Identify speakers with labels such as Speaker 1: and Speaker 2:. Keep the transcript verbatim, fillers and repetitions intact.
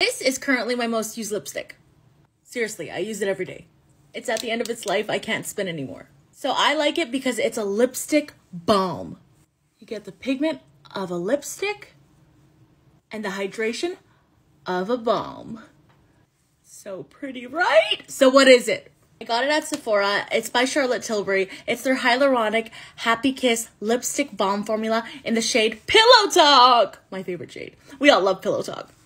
Speaker 1: This is currently my most used lipstick. Seriously, I use it every day. It's at the end of its life. I can't spin anymore. So I like it because it's a lipstick balm. You get the pigment of a lipstick and the hydration of a balm. So pretty, right? So what is it? I got it at Sephora. It's by Charlotte Tilbury. It's their Hyaluronic Happikiss lipstick balm formula in the shade Pillow Talk. My favorite shade. We all love Pillow Talk.